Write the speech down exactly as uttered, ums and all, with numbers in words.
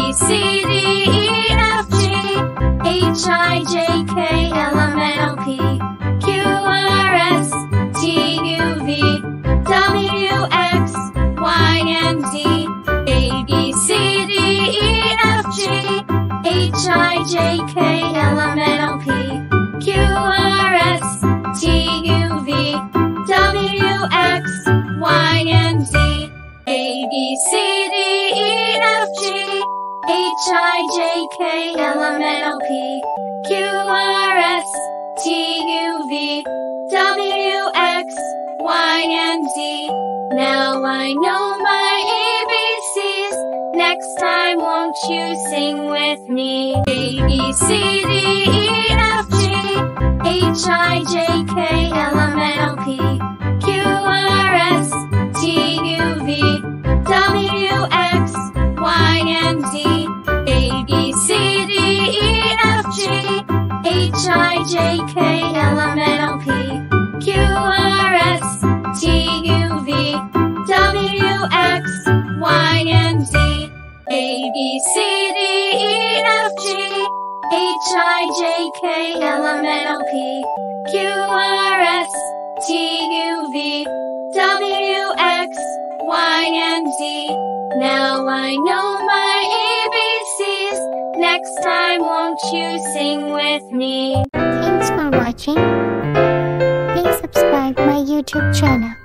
B, C, D, E, F, G, H, I, J, K, L, M, N, O, P, Q, R, S, T, U, V, W, X, Y, and Z. A, B, C, D, E, F, G, H, I, J, K, L, M, N, O, P, Q, R, S, T, U, V, W, X, Y, and Z. A, B, C, D, E, F, G, H, I, J, K, L, M, N, O, P, Q, R, S, T, U, V, W, X, Y, and Z. Now I know my A B Cs. Next time won't you sing with me? A, B, C, D, E, F, G, H, I, J, K, L, M, N, O, P, Q, R, S, T, U, V, W, X, Y, and Z. A, B, C, D, E, F, G, H, I, J, K, L, M, N, O, P, Q, R, S, T, U, V, W, X, Y, and Z. A, B, C, D, E, F, G, H, I, J, K, L, M, N, O, P, Q, R, S, T, U, V, W, X, Y, and Z. Now I know my A B Cs. Next time won't you sing with me? Thanks for watching. Please subscribe my YouTube channel.